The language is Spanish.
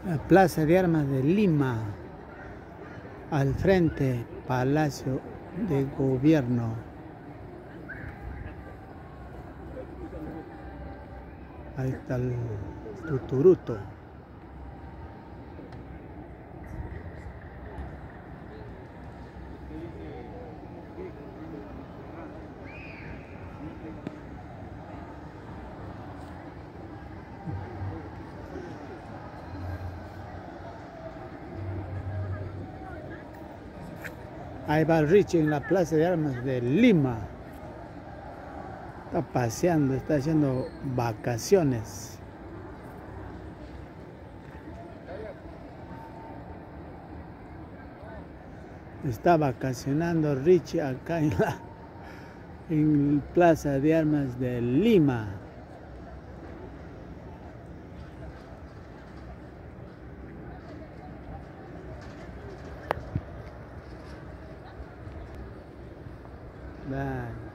La Plaza de Armas de Lima, al frente Palacio de Gobierno. Ahí está el Tuturuto. Ahí va Richie en la Plaza de Armas de Lima. Está paseando, está haciendo vacaciones. Está vacacionando Richie acá en la Plaza de Armas de Lima. Bye.